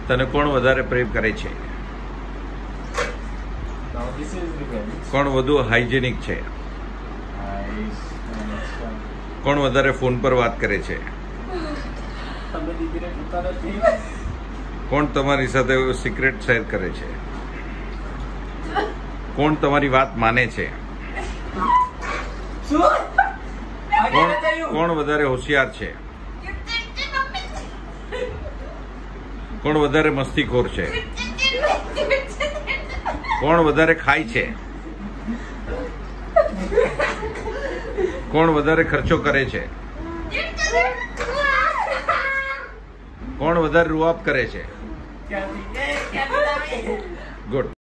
તને કોણ વધારે પ્રેમ કરે છે? કોણ વધુ હાઇજેનિક છે? કોણ વધારે ફોન પર વાત કરે છે? કોણ તમારી સાથે સિક્રેટ શેર કરે છે? કોણ તમારી વાત માને છે? કોણ વધારે હોશિયાર છે? કોણ વધારે મસ્તીખોર છે? કોણ વધારે ખાય છે? કોણ વધારે ખર્ચો કરે છે? કોણ વધારે રૂઆબ કરે છે? ગુડ.